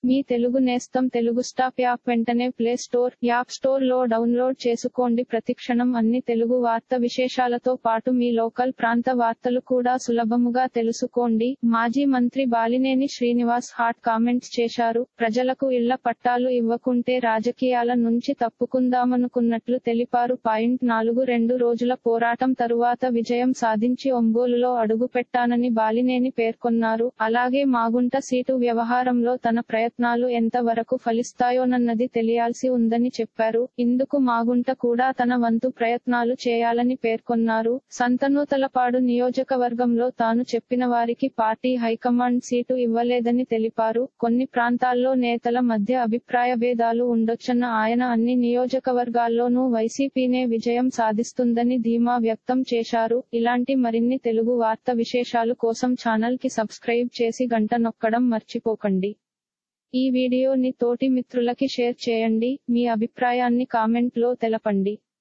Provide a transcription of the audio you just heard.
మీ తెలుగు నేస్తం Telugu stop app వెంటనే play store, app store లో డౌన్లోడ్ చేసుకోండి. ప్రతిక్షణం అన్ని తెలుగు వార్త విశేషాలతో పాటు మీ లోకల్ ప్రాంత వార్తలు కూడా సులభముగా తెలుసుకోండి. మాజీ మంత్రి బాలినేని శ్రీనివాస్ హాట్ కామెంట్స్ చేశారు. ప్రజలకు ఇళ్ల పట్టాలు ఇవ్వకుంటే రాజకీయాల నుంచి తప్పుకుందామనుకున్నట్లు తెలిపారు. 42 రోజుల పోరాటం తరువాత విజయం సాధించి ఒంగోలులో అడుగుపెట్టానని బాలినేని పేర్కొన్నారు. అలాగే మాగుంట సీటు వ్యవహారంలో తన ప్రయత్నాలు ఎంత వరకు ఫలిస్తాయోనన్నది తెలియాల్సి ఉందని చెప్పారు. ఇందుకు మాగుంట కూడా తన వంతు ప్రయత్నాలు చేయాలని పేర్కొన్నారు. సంతనూతలపాడు నియోజకవర్గంలో తాను చెప్పిన వారికి పార్టీ హైకమాండ్ సీటు ఇవ్వలేదని తెలిపారు. కొన్ని ప్రాంతాల్లో నేతల మధ్య అభిప్రాయ భేదాలు ఉండొచ్చన్న ఆయన అన్ని నియోజకవర్గాల్లోనూ వైసీపీనే విజయం సాధిస్తుందని ధీమా వ్యక్తం చేశారు. ఇలాంటి మరిన్ని తెలుగు వార్త విశేషాలు కోసం ఛానల్ కి సబ్స్క్రైబ్ చేసి గంట నొక్కడం మర్చిపోకండి. ఈ వీడియోని తోటి మిత్రులకి షేర్ చేయండి. మీ అభిప్రాయాన్ని కామెంట్ లో తెలపండి.